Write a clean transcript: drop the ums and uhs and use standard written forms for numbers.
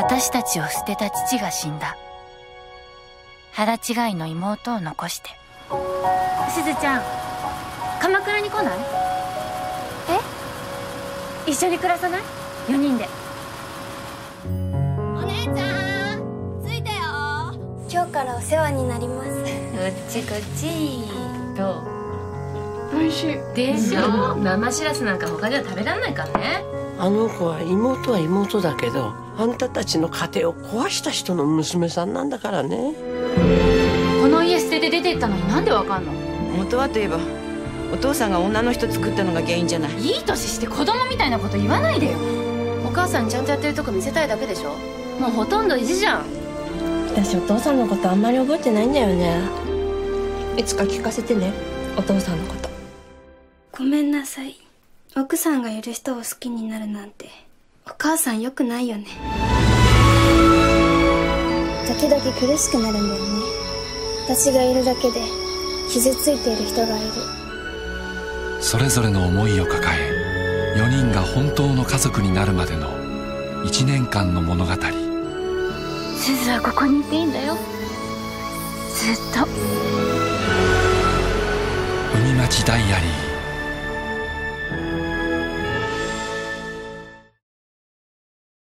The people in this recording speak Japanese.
私たちを捨てた父が死んだ。腹違いの妹を残して。 すずちゃん、鎌倉に来ない？一緒に暮らさない？ 4 人で。 お姉ちゃん、着いたよ。 今日からお世話になります。 こっちこっち。どう？ 美味しいでしょ。生しらすなんか他では食べられないからね。 あの子は妹だけど、あんたたちの家庭を壊した人の娘さんなんだからね。 この家捨てて出て行ったのになんでわかんの？ 元はといえばお父さんが女の人作ったのが原因じゃない。 いい年して子供みたいなこと言わないでよ。 お母さんちゃんとやってるとこ見せたいだけでしょ。もうほとんど意地じゃん。 私お父さんのことあんまり覚えてないんだよね。いつか聞かせてね、お父さんのこと。ごめんなさい。奥さんがいる人を好きになるなんてお母さん良くないよね。時々苦しくなるんだよね。私がいるだけで傷ついている人がいる。 それぞれの思いを抱え、4人が本当の家族になるまでの1年間の物語。 すずはここにいていいんだよ、ずっと。 海町ダイアリー。